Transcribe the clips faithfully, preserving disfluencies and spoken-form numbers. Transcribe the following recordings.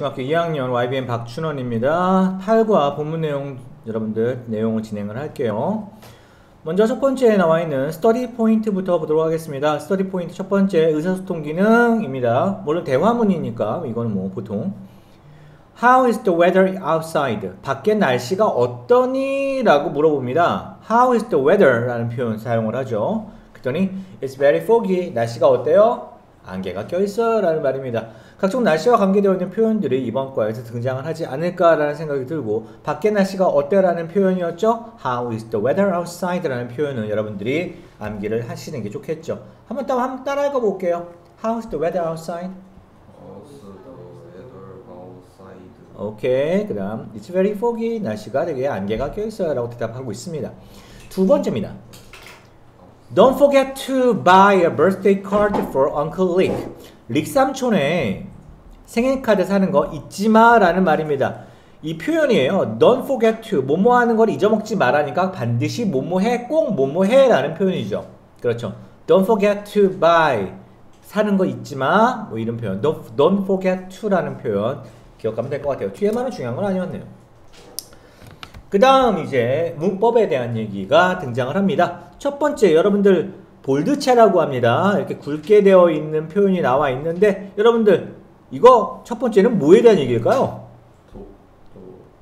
중학교 이 학년 와이비엠 박춘원입니다. 팔과 본문 내용 여러분들 내용을 진행을 할게요. 먼저 첫 번째에 나와 있는 스터디 포인트부터 보도록 하겠습니다. 스터디 포인트 첫 번째 의사소통 기능입니다. 물론 대화문이니까 이거는 뭐 보통 How is the weather outside? 밖에 날씨가 어떠니? 라고 물어봅니다. How is the weather? 라는 표현 사용을 하죠. 그랬더니 It's very foggy. 날씨가 어때요? 안개가 껴있어 라는 말입니다. 각종 날씨와 관계되어 있는 표현들이 이번 과에서 등장을 하지 않을까라는 생각이 들고 밖에 날씨가 어때라는 표현이었죠. How is the weather outside? 라는 표현은 여러분들이 암기를 하시는 게 좋겠죠. 한번 따라, 한번 따라 읽어볼게요. How is the weather outside? 오케이. 그 다음 It's very foggy. 날씨가 되게 안개가 껴있어요 라고 대답하고 있습니다. 두 번째입니다. Don't forget to buy a birthday card for Uncle Rick. 릭 삼촌의 생일카드 사는 거 잊지마 라는 말입니다. 이 표현이에요. Don't forget to 뭐뭐 하는 걸 잊어먹지 말라니까 반드시 뭐뭐 해, 꼭 뭐뭐 해 라는 표현이죠. 그렇죠. Don't forget to buy 사는 거 잊지마 뭐 이런 표현. Don't, don't forget to 라는 표현 기억하면 될 것 같아요. 뒤에만은 중요한 건 아니었네요. 그 다음 이제 문법에 대한 얘기가 등장을 합니다. 첫 번째 여러분들 볼드체라고 합니다. 이렇게 굵게 되어 있는 표현이 나와 있는데 여러분들 이거 첫 번째는 뭐에 대한 얘기일까요? 도, 도.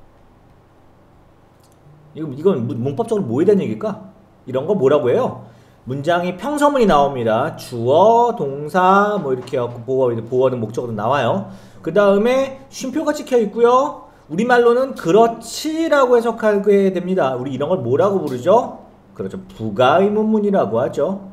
이건, 이건 문법적으로 뭐에 대한 얘기일까? 이런 거 뭐라고 해요? 문장이 평서문이 나옵니다. 주어, 동사 뭐 이렇게 보어, 보어는 목적으로 나와요. 그 다음에 쉼표가 찍혀 있고요. 우리말로는 그렇지라고 해석하게 됩니다. 우리 이런 걸 뭐라고 부르죠? 그렇죠. 부가의문문이라고 하죠.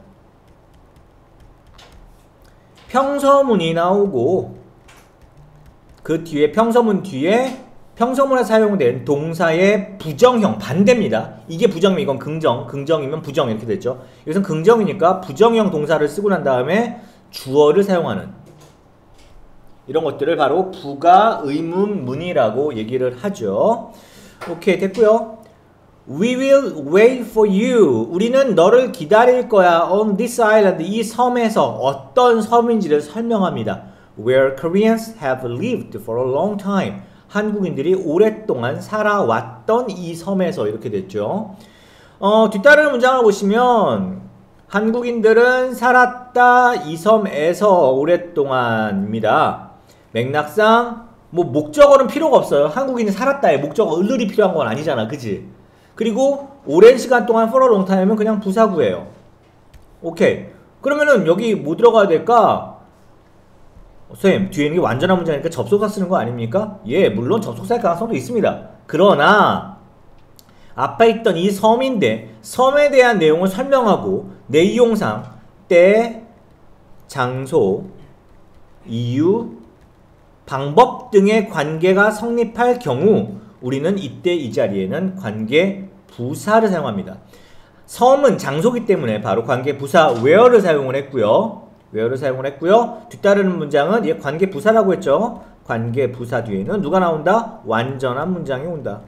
평서문이 나오고 그 뒤에 평서문 뒤에 평서문에 사용된 동사의 부정형 반대입니다. 이게 부정이면 이건 긍정, 긍정이면 부정 이렇게 됐죠. 이것은 긍정이니까 부정형 동사를 쓰고 난 다음에 주어를 사용하는 이런 것들을 바로 부가의문문이라고 얘기를 하죠. 오케이 됐고요. We will wait for you. 우리는 너를 기다릴 거야. On this island. 이 섬에서 어떤 섬인지를 설명합니다. Where Koreans have lived for a long time. 한국인들이 오랫동안 살아왔던 이 섬에서 이렇게 됐죠. 어, 뒤따르는 문장을 보시면 한국인들은 살았다 이 섬에서 오랫동안입니다. 맥락상 뭐 목적어는 필요가 없어요. 한국인이 살았다에 목적어 을을이 필요한 건 아니잖아. 그지? 그리고 오랜 시간 동안 for a long time은 그냥 부사구예요. 오케이. 그러면은 여기 뭐 들어가야 될까? 어, 쌤, 뒤에 있는 게 완전한 문장이니까 접속사 쓰는 거 아닙니까? 예, 물론 접속사일 가능성도 있습니다. 그러나 앞에 있던 이 섬인데 섬에 대한 내용을 설명하고 내용상 때, 장소, 이유, 방법 등의 관계가 성립할 경우 우리는 이때 이 자리에는 관계 부사를 사용합니다. 섬은 장소기 때문에 바로 관계 부사 where를 사용을 했고요. where를 사용을 했고요. 뒤따르는 문장은 얘 관계 부사라고 했죠. 관계 부사 뒤에는 누가 나온다? 완전한 문장이 온다.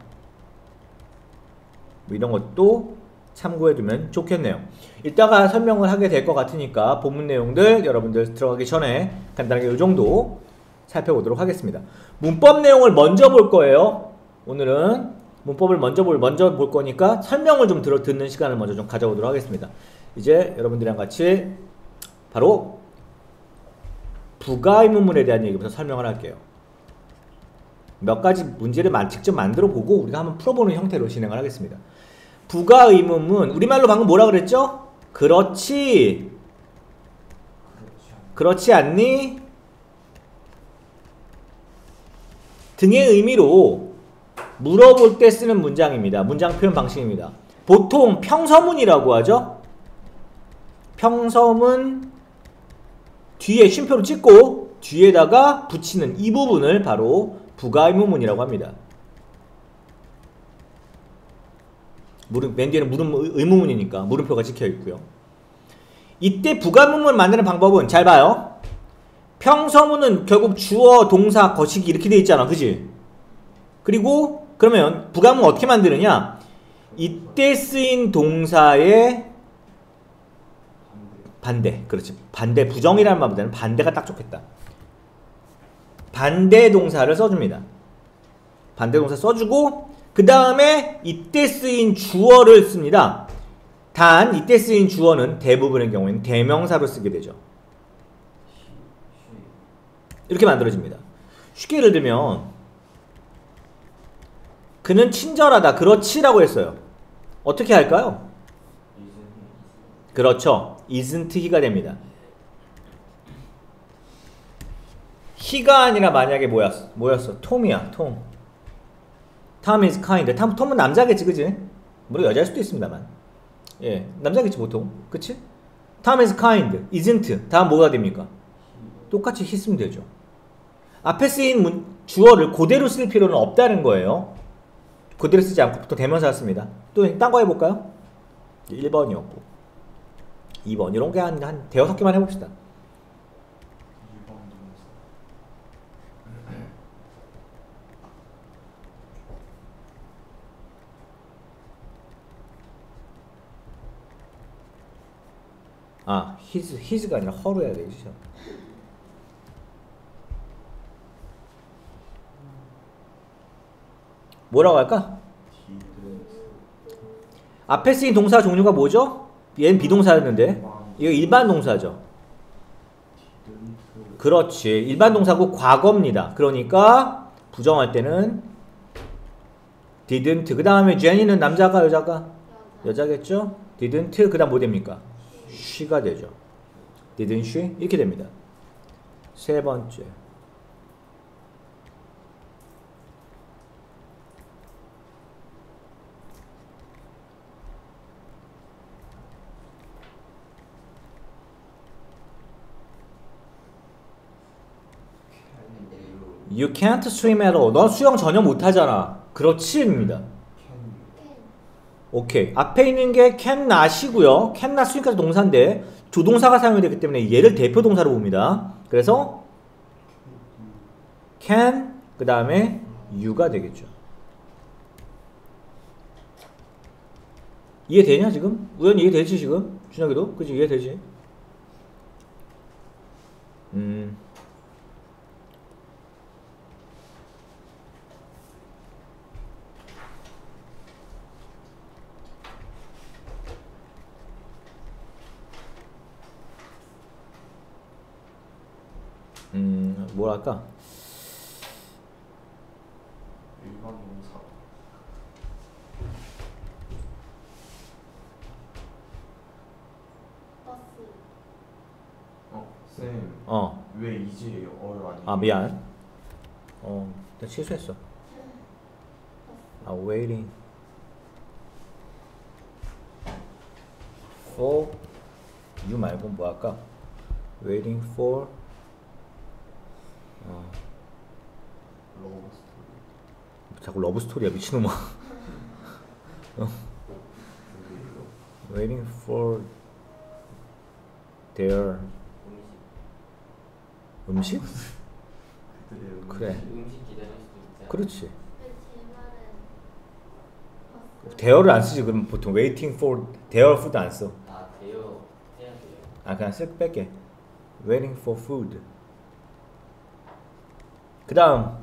뭐 이런 것도 참고해두면 좋겠네요. 이따가 설명을 하게 될 것 같으니까 본문 내용들 여러분들 들어가기 전에 간단하게 이 정도 살펴보도록 하겠습니다. 문법 내용을 먼저 볼 거예요. 오늘은 문법을 먼저 볼, 먼저 볼 거니까 설명을 좀 들어, 듣는 시간을 먼저 좀 가져보도록 하겠습니다. 이제 여러분들이랑 같이 바로 부가의문문에 대한 얘기부터 설명을 할게요. 몇 가지 문제를 직접 만들어 보고 우리가 한번 풀어보는 형태로 진행을 하겠습니다. 부가의문문, 우리말로 방금 뭐라 그랬죠? 그렇지. 그렇지 않니? 등의 의미로 물어볼 때 쓰는 문장입니다. 문장 표현 방식입니다. 보통 평서문이라고 하죠. 평서문 뒤에 쉼표를 찍고 뒤에다가 붙이는 이 부분을 바로 부가의문문이라고 합니다. 물음, 맨 뒤에는 물음 의문문이니까 물음표가 찍혀 있고요. 이때 부가의문문을 만드는 방법은 잘 봐요. 평서문은 결국 주어, 동사, 거시기 이렇게 돼 있잖아. 그지? 그리고 그러면 부가문은 어떻게 만드느냐? 이때 쓰인 동사의 반대. 그렇지. 반대. 부정이라는 말보다는 반대가 딱 좋겠다. 반대 동사를 써줍니다. 반대 동사 써주고 그 다음에 이때 쓰인 주어를 씁니다. 단 이때 쓰인 주어는 대부분의 경우에는 대명사로 쓰게 되죠. 이렇게 만들어집니다. 쉽게 예를 들면 그는 친절하다. 그렇지라고 했어요. 어떻게 할까요? 그렇죠. isn't he가 됩니다. he가 아니라 만약에 뭐였어? 뭐였어? 톰이야. 톰. Tom is kind. 톰, 톰은 남자겠지, 그지? 물론 여자일 수도 있습니다만. 예, 남자겠지 보통. 그치? Tom is kind. isn't. 다음 뭐가 됩니까? 똑같이 he 쓰면 되죠. 앞에 쓰인 문, 주어를 그대로 쓸 필요는 없다는 거예요. 그대로 쓰지 않고 보통 대명사를 씁니다. 또 딴 거 해볼까요? 일 번이었고 이 번 이런 게 한, 한 대여섯 개만 해봅시다. 아, his, his가 아니라 her로 해야 되죠. 뭐라고 할까? 앞에 쓰인 동사 종류가 뭐죠? 얘는 비동사였는데 이거 일반 동사죠. 그렇지. 일반 동사고 과거입니다. 그러니까 부정할 때는 didn't. 그 다음에 제니는 남자가 여자가? 여자겠죠? didn't. 그 다음 뭐 됩니까? she가 되죠. didn't she? 이렇게 됩니다. 세 번째. You can't swim at all. 너 수영 전혀 못하잖아. 그렇지입니다. 오케이. 앞에 있는 게 can not이고요. can not swim까지 동사인데 조동사가 사용이 되기 때문에 얘를 대표 동사로 봅니다. 그래서 can 그 다음에 you가 되겠죠. 이해되냐 지금? 우연히 이해되지 지금? 준혁이도? 그치 이해되지? 음... 음, 뭐랄까? 일반 동사. 버스. 어, 쌤. 어. 왜 이제 얼 아니에요? 아, 미안. 어, 나 실수했어. 아, waiting for you 말고 뭐 할까? waiting for 어. 러브 스토리. 자꾸 러브 스토리야 미친놈아. 어. waiting for their 음식? 그들의 음식. 그래. 음식 기다릴 수도 있잖아. 그렇지. 왜 제 말은 버스. 대어를 안 쓰지. 그럼 보통 waiting for their food 안 써. 아, 대여 해야 돼요. 아, 그냥 쓱 뺄게. waiting for food. 그 다음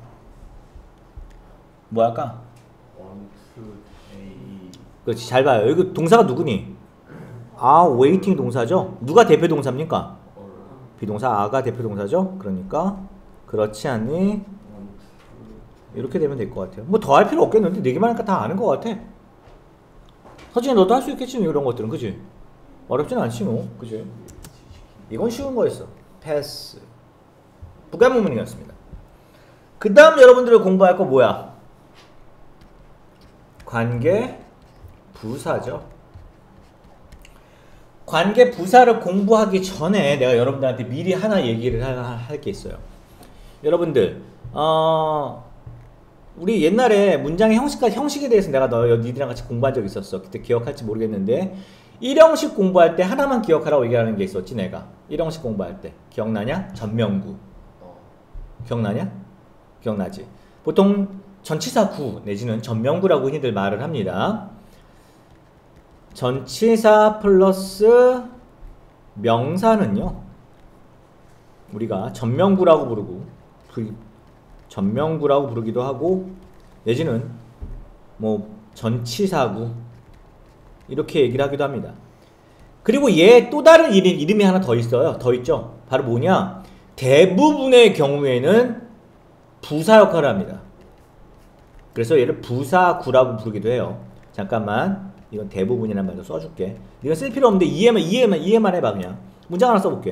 뭐 할까? want to a. 그렇지. 잘 봐요. 여기 동사가 누구니? 아, waiting 동사죠? 누가 대표 동사입니까? 얼. 비동사 아가 대표 동사죠? 그러니까 그렇지 않니? want 이렇게 되면 될 것 같아요. 뭐 더 할 필요 없겠는데 네 개만 하니까 다 아는 것 같아. 서진이 너도 할 수 있겠지 이런 것들은. 그지? 어렵진 않지 뭐. 그지? 이건 쉬운 거였어. 패스. 부가문문이었습니다. 그 다음 여러분들이 공부할 거 뭐야? 관계 부사죠. 관계 부사를 공부하기 전에 내가 여러분들한테 미리 하나 얘기를 할 게 있어요. 여러분들 어, 우리 옛날에 문장의 형식과 형식에 대해서 내가 너 니들이랑 같이 공부한 적 있었어. 그때 기억할지 모르겠는데 일형식 공부할 때 하나만 기억하라고 얘기하는 게 있었지. 내가 일형식 공부할 때 기억나냐? 전명구. 어. 기억나냐? 기억나지? 보통 전치사 구 내지는 전명구라고 흔히들 말을 합니다. 전치사 플러스 명사는요 우리가 전명구라고 부르고 전명구라고 부르기도 하고 내지는 뭐 전치사구 이렇게 얘기를 하기도 합니다. 그리고 얘 또 다른 이름, 이름이 하나 더 있어요. 더 있죠. 바로 뭐냐? 대부분의 경우에는 부사 역할을 합니다. 그래서 얘를 부사구라고 부르기도 해요. 잠깐만, 이건 대부분이라는 말도 써줄게. 이건 쓸 필요 없는데 이해만 이해만 이해만 해봐. 그냥 문장 하나 써볼게.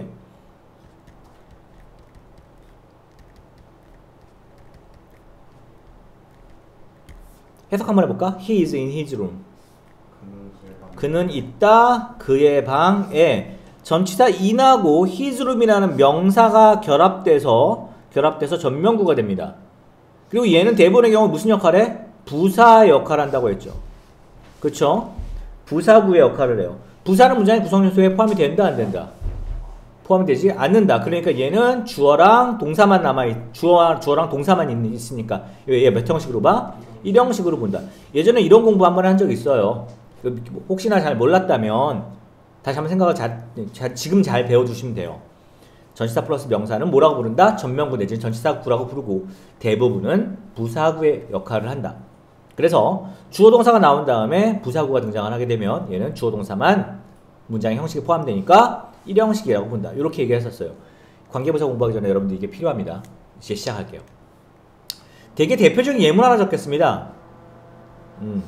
해석 한번 해볼까? He is in his room. 그는 그의 방 그는 있다 그의 방에. 전치사 in하고 his room이라는 명사가 결합돼서 결합돼서 전명구가 됩니다. 그리고 얘는 대부분의 경우 무슨 역할을 해? 부사 역할을 한다고 했죠. 그쵸? 부사구의 역할을 해요. 부사는 문장의 구성 요소에 포함이 된다 안 된다? 포함이 되지 않는다. 그러니까 얘는 주어랑 동사만 남아있, 주어, 주어랑 동사만 있, 있으니까 얘 몇 형식으로 봐? 일형식으로 본다. 예전에 이런 공부 한번 한 적 있어요. 혹시나 잘 몰랐다면 다시 한번 생각을 자, 자, 지금 잘 배워두시면 돼요. 전치사 플러스 명사는 뭐라고 부른다? 전명구 내지는 전치사구라고 부르고 대부분은 부사구의 역할을 한다. 그래서 주어 동사가 나온 다음에 부사구가 등장을 하게 되면 얘는 주어 동사만 문장의 형식에 포함되니까 일형식이라고 본다. 이렇게 얘기했었어요. 관계부사 공부하기 전에 여러분들 이게 필요합니다. 이제 시작할게요. 되게 대표적인 예문 하나 적겠습니다. 음.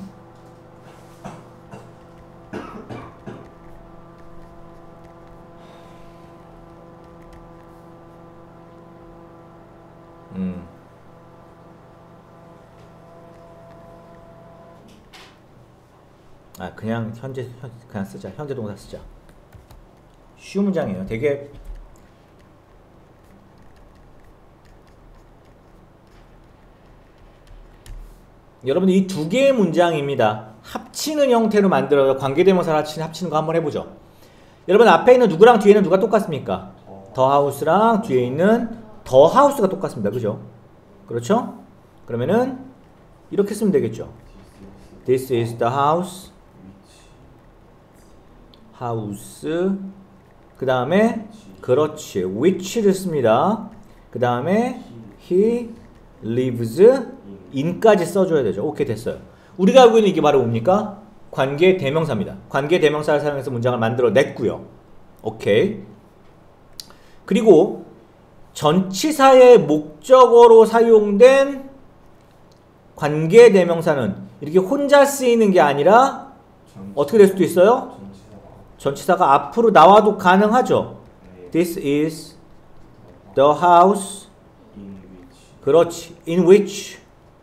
음. 아, 그냥 현재 현, 그냥 쓰자. 현재 동사 쓰자. 쉬운 문장이에요. 되게 여러분들 이 두 개의 문장입니다. 합치는 형태로 만들어서 관계대명사를 합치는, 합치는 거 한번 해보죠. 여러분 앞에 있는 누구랑 뒤에 있는 누가 똑같습니까? 더 하우스랑 뒤에 있는 더 하우스가 똑같습니다. 그죠? 그렇죠? 그러면은 이렇게 쓰면 되겠죠. This is the house. house. 그 다음에 그렇지. which를 씁니다. 그 다음에 he lives in까지 써줘야 되죠. 오케이, 됐어요. 우리가 알고 있는 이게 바로 뭡니까? 관계 대명사입니다. 관계 대명사를 사용해서 문장을 만들어 냈고요. 오케이. 그리고 전치사의 목적어로 사용된 관계 대명사는 이렇게 혼자 쓰이는 게 아니라 어떻게 될 수도 있어요? 전치사가 앞으로 나와도 가능하죠. This is the house. 그렇지. In which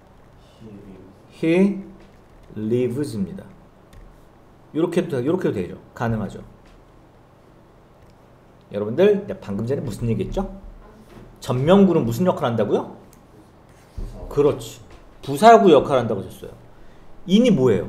he lives입니다. 이렇게도 이렇게도 되죠. 가능하죠. 여러분들 방금 전에 무슨 얘기했죠? 전명구는 무슨 역할을 한다고요? 그렇지. 부사구 역할을 한다고 했어요. in이 뭐예요?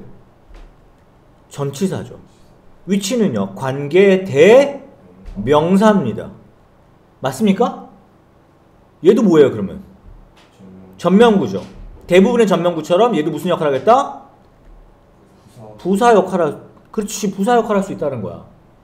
전치사죠. which는요 관계 대명사입니다. 맞습니까? 얘도 뭐예요 그러면? 전명구죠. 대부분의 전명구처럼 얘도 무슨 역할을 하겠다? 부사 역할을. 그렇지, 부사 역할을 할 수 있다는 거야.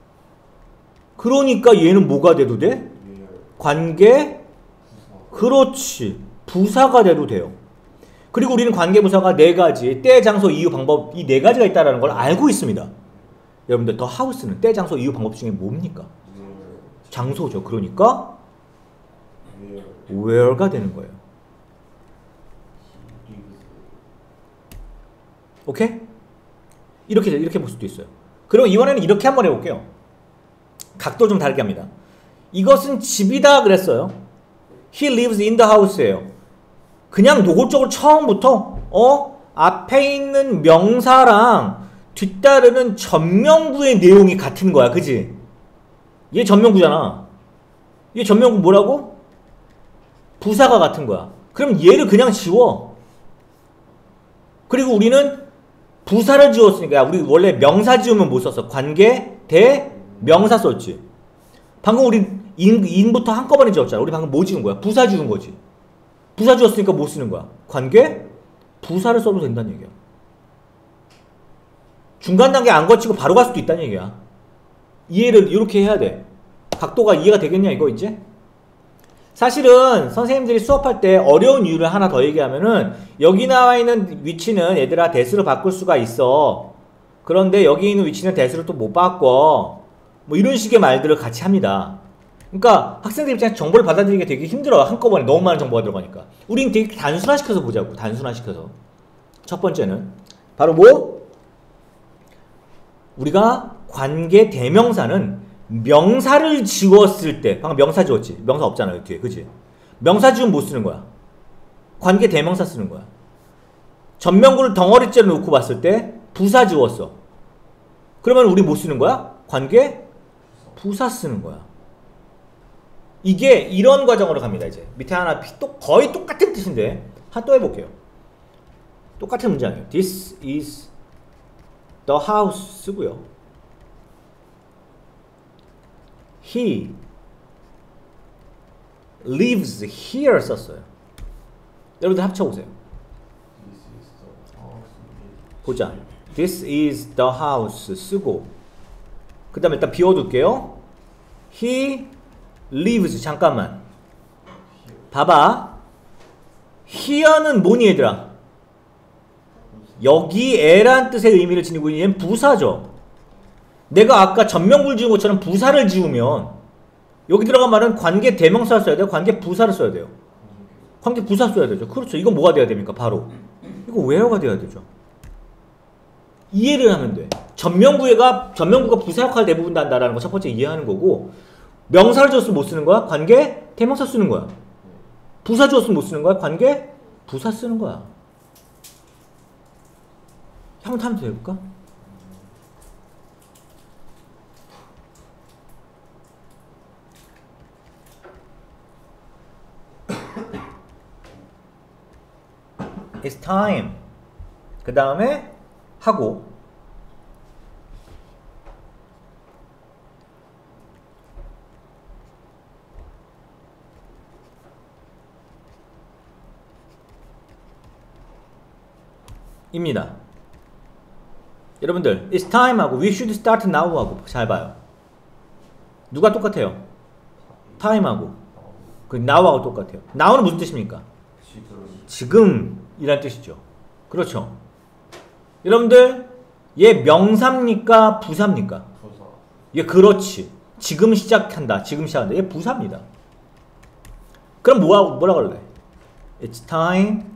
그러니까 얘는 뭐가 돼도 돼? 관계. 그렇지, 부사가 돼도 돼요. 그리고 우리는 관계부사가 네 가지, 때, 장소, 이유, 방법, 이 네 가지가 있다는 걸 알고 있습니다. 여러분들 더 하우스는 때, 장소, 이유, 방법 중에 뭡니까? 장소죠. 그러니까 where가 되는 거예요. 오케이? 이렇게 이렇게 볼 수도 있어요. 그럼 이번에는 이렇게 한번 해볼게요. 각도 좀 다르게 합니다. 이것은 집이다 그랬어요. He lives in the house예요. 그냥 노골적으로 처음부터 어 앞에 있는 명사랑 뒤따르는 전명구의 내용이 같은 거야. 그지? 얘 전명구잖아. 얘 전명구 뭐라고? 부사가 같은 거야. 그럼 얘를 그냥 지워. 그리고 우리는 부사를 지웠으니까, 우리 원래 명사 지우면 뭐 썼어? 관계 대명사 썼지. 방금 우리 인, 인부터 한꺼번에 지웠잖아. 우리 방금 뭐 지운 거야? 부사 지운 거지. 부사 지웠으니까 뭐 쓰는 거야? 관계 부사를 써도 된다는 얘기야. 중간 단계 안 거치고 바로 갈 수도 있다는 얘기야. 이해를 이렇게 해야 돼. 각도가 이해가 되겠냐 이거 이제? 사실은 선생님들이 수업할 때 어려운 이유를 하나 더 얘기하면은 여기 나와 있는 위치는 얘들아 대수로 바꿀 수가 있어. 그런데 여기 있는 위치는 대수로 또 못 바꿔. 뭐 이런 식의 말들을 같이 합니다. 그러니까 학생들 입장에서 정보를 받아들이기 되게 힘들어요. 한꺼번에 너무 많은 정보가 들어가니까. 우린 되게 단순화시켜서 보자고. 단순화시켜서. 첫 번째는 바로 뭐? 우리가 관계 대명사는 명사를 지웠을 때, 방금 명사 지웠지? 명사 없잖아요 뒤에, 그치? 명사 지우면 못 쓰는 거야. 관계 대명사 쓰는 거야. 전명구를 덩어리째로 놓고 봤을 때 부사 지웠어. 그러면 우리 못 쓰는 거야? 관계 부사 쓰는 거야. 이게 이런 과정으로 갑니다. 이제 밑에 하나 또 거의 똑같은 뜻인데 하나 또 해볼게요. 똑같은 문장이에요. This is the house 쓰고요. He lives here 썼어요. 여러분들 합쳐보세요. This is the house. 보자. This is the house 쓰고 그 다음에 일단 비워둘게요. He lives. 잠깐만 봐봐. here는 뭐니 얘들아? 여기에란 뜻의 의미를 지니고 있는 얘는 부사죠. 내가 아까 전명구를 지운 것처럼 부사를 지우면 여기 들어간 말은 관계 대명사를 써야 돼요? 관계 부사를 써야 돼요? 관계 부사 써야 되죠. 그렇죠. 이건 뭐가 돼야 됩니까? 바로 이거 where가 돼야 되죠. 이해를 하면 돼. 전명구가 전명구가 부사 역할을 대부분 한다라는 거 첫 번째 이해하는 거고, 명사를 줬으면 못 쓰는 거야? 관계 대명사 쓰는 거야. 부사 줬으면 못 쓰는 거야? 관계 부사 쓰는 거야. 형태 한번 더 해볼까? It's time. 그 다음에 하고 입니다. 여러분들 It's time 하고 We should start now 하고 잘 봐요. 누가 똑같아요? time 하고 그 now하고 똑같아요. now는 무슨 뜻입니까? 지금 지금 이란 뜻이죠. 그렇죠. 여러분들 얘 명사입니까? 부사입니까? 부사. 얘 그렇지. 지금 시작한다. 지금 시작한다. 얘 부사입니다. 그럼 뭐라고 뭐라고 할래? It's time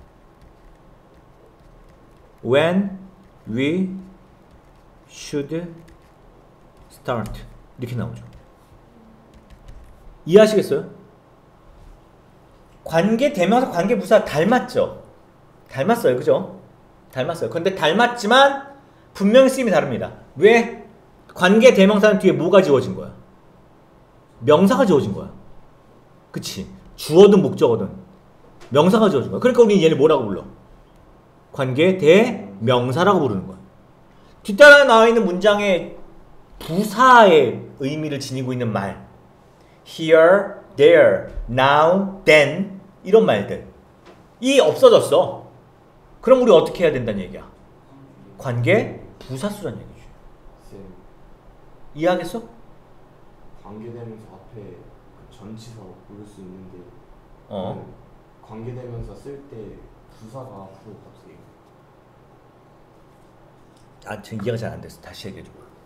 when we should start. 이렇게 나오죠. 이해하시겠어요? 관계 대명사 관계 부사 닮았죠? 닮았어요. 그죠? 닮았어요. 근데 닮았지만 분명히 쓰임이 다릅니다. 왜? 관계 대명사는 뒤에 뭐가 지워진 거야? 명사가 지워진 거야. 그치? 주어든 목적어든 명사가 지워진 거야. 그러니까 우리는 얘를 뭐라고 불러? 관계 대명사라고 부르는 거야. 뒷단에 나와 있는 문장에 부사의 의미를 지니고 있는 말, here, there, now, then 이런 말들 이 없어졌어. 그럼 우리 어떻게 해야 된다는 얘기야? 관계 부사 쓰라는 얘기지. 쌤, 이해하겠어? 관계대명사 앞에 그 전치사 부를 수 있는데 어. 그 관계대명사 쓸 때 부사가 앞으로 갑자기 아, 지금 이해가 잘 안 됐어. 다시 얘기해 줘.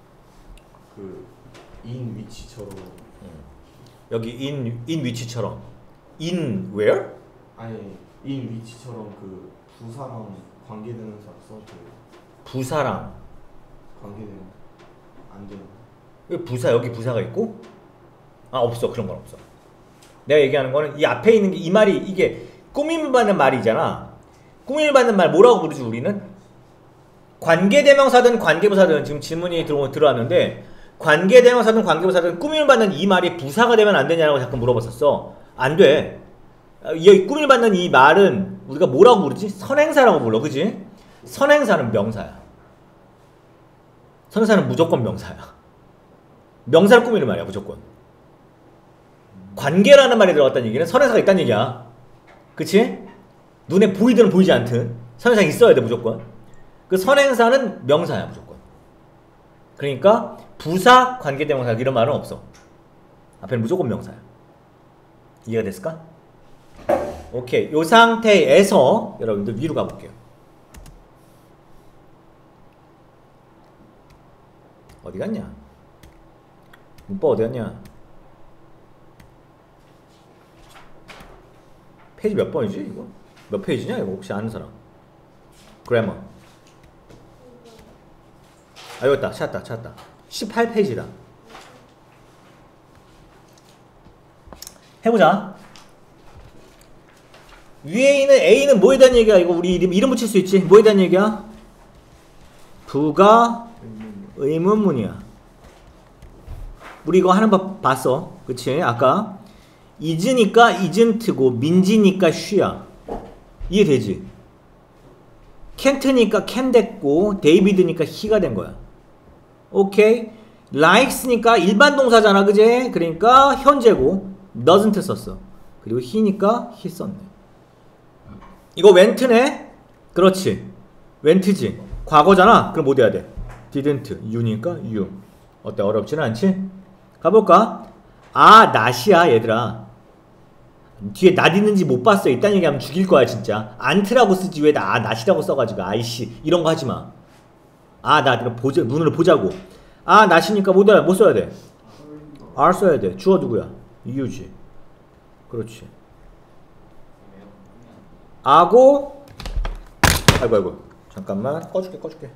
그인 위치처럼 여기 in in 위치처럼 in where? 아니 인 위치처럼 그 부사랑 관계대명사 써도 부사랑 관계대명사 안 돼요. 여기 부사 여기 부사가 있고 아 없어. 그런 건 없어. 내가 얘기하는 거는 이 앞에 있는 게 이 말이 이게 꾸밈을 받는 말이잖아. 꾸밈을 받는 말 뭐라고 부르지 우리는? 관계대명사든 관계부사든 지금 질문이 들어, 들어왔는데 관계대명사든 관계부사든 꾸밈을 받는 이 말이 부사가 되면 안 되냐고 잠깐 물어봤었어. 안 돼. 이 꾸밈을 받는 이 말은 우리가 뭐라고 부르지? 선행사라고 불러. 그지? 선행사는 명사야. 선행사는 무조건 명사야. 명사를 꾸미는 말이야 무조건. 관계라는 말이 들어갔다는 얘기는 선행사가 있다는 얘기야. 그치? 눈에 보이든 보이지 않든 선행사가 있어야 돼 무조건. 그 선행사는 명사야 무조건. 그러니까 부사, 관계대명사 이런 말은 없어. 앞에는 무조건 명사야. 이해가 됐을까? 오케이. 요 상태에서 여러분들 위로 가볼게요. 어디 갔냐? 문법 어디 갔냐? 페이지 몇 번이지 이거? 몇 페이지냐 이거 혹시 아는 사람? 그래머. 아 여기 있다. 찾았다. 찾았다. 십팔 페이지다. 해보자. 위에 있는 A는 뭐에 대한 얘기야? 이거 우리 이름, 이름 붙일 수 있지? 뭐에 대한 얘기야? 부가 의문문이야. 우리 이거 하는 법 봤어. 그치? 아까 is니까 isn't고 민지니까 she야. 이해되지? can't니까 can 됐고 데이비드니까 he가 된 거야. 오케이? likes니까 일반 동사잖아. 그제? 그러니까 현재고 doesn't 썼어. 그리고 he니까 he 썼네. 이거 went네? 그렇지. went지. 과거잖아. 그럼 뭐 돼야 돼? didn't. you니까 you. 어때? 어렵지는 않지? 가볼까? 아, not이야 얘들아. 뒤에 not 있는지 못 봤어. 이딴 얘기하면 죽일 거야 진짜. ant라고 쓰지 왜 나, not이라고 써가지고 아이씨 이런 거 하지마. 아, not. 보자, 눈으로 보자고. 아, not이니까 뭐, 뭐 써야 돼? are 써야 돼. 주어 누구야? you지. 그렇지. 아고 아이고 아이고 잠깐만 꺼줄게 꺼줄게.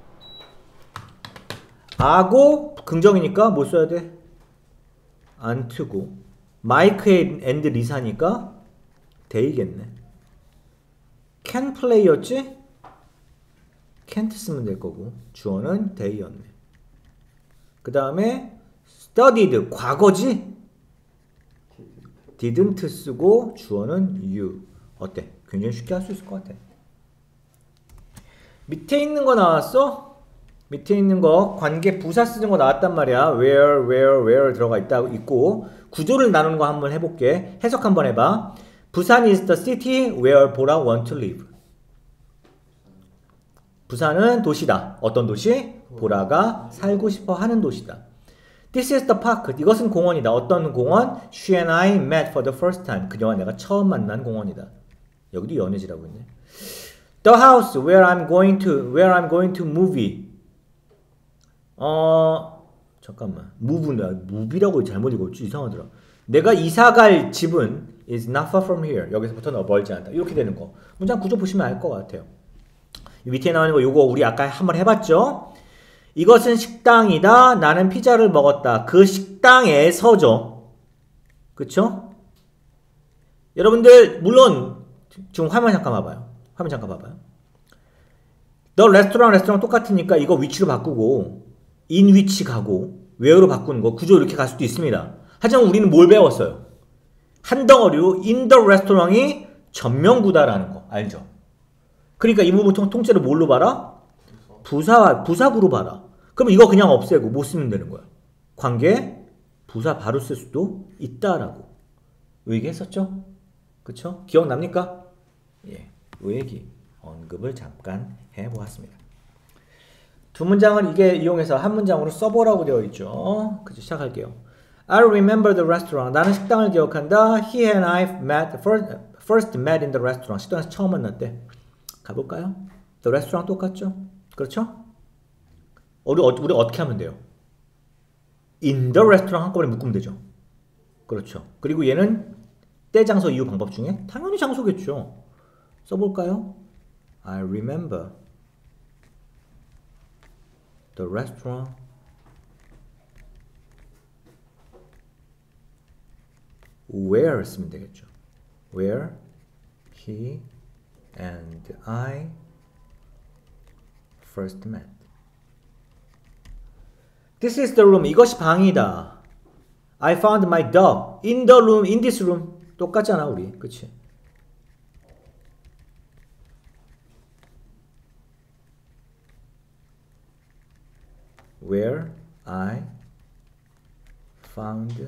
아고 긍정이니까 뭐 써야 돼? 안트고 마이크 앤드 리사니까 데이겠네. can play였지? can't 쓰면 될 거고 주어는 데이였네. 그 다음에 studied 과거지? didn't 쓰고 주어는 you. 어때? 굉장히 쉽게 할 수 있을 것 같아. 밑에 있는 거 나왔어? 밑에 있는 거 관계 부사 쓰는 거 나왔단 말이야. where, where, where 들어가 있다 있고 구조를 나누는 거 한번 해볼게. 해석 한번 해봐. 부산 is the city where 보라 want to live. 부산은 도시다. 어떤 도시? 보라가 살고 싶어 하는 도시다. This is the park. 이것은 공원이다. 어떤 공원? She and I met for the first time. 그녀와 내가 처음 만난 공원이다. 여기도 연애지라고 있네. The house where I'm going to where I'm going to movie. 어 잠깐만. move나 move라고 잘못 읽었지. 이상하더라. 내가 이사갈 집은 is not far from here. 여기서부터는 멀지 않다. 이렇게 되는 거. 문장 구조 보시면 알 것 같아요. 밑에 나오는 거 요거 우리 아까 한번 해봤죠? 이것은 식당이다. 나는 피자를 먹었다. 그 식당에서죠. 그쵸? 여러분들 물론 지금 화면 잠깐 봐봐요. 화면 잠깐 봐봐요. 너 레스토랑 레스토랑 똑같으니까 이거 위치로 바꾸고 in 위치 가고 where로 바꾸는 거 구조 이렇게 갈 수도 있습니다. 하지만 우리는 뭘 배웠어요? 한 덩어리로 in the restaurant이 전명구다라는 거 알죠? 그러니까 이 부분 통, 통째로 뭘로 봐라? 부사, 부사구로 봐라. 그럼 이거 그냥 없애고 못 쓰면 되는 거야. 관계 부사 바로 쓸 수도 있다라고 얘기했었죠? 그쵸? 기억납니까? 예, 이 얘기 언급을 잠깐 해보았습니다. 두 문장을 이게 이용해서 한 문장으로 써보라고 되어 있죠. 그쵸? 시작할게요. I remember the restaurant. 나는 식당을 기억한다. He and I met first, first met in the restaurant. 식당에서 처음 만났대. 가볼까요? The restaurant 똑같죠? 그렇죠? 우리, 우리 어떻게 하면 돼요? In the restaurant 한꺼번에 묶으면 되죠. 그렇죠. 그리고 얘는 때, 장소, 이유 방법 중에 당연히 장소겠죠. 써볼까요? I remember the restaurant where 쓰면 되겠죠. Where he and I first met. This is the room. 이것이 방이다. I found my dog in the room, in this room. 똑같잖아 우리. 그치? Where I found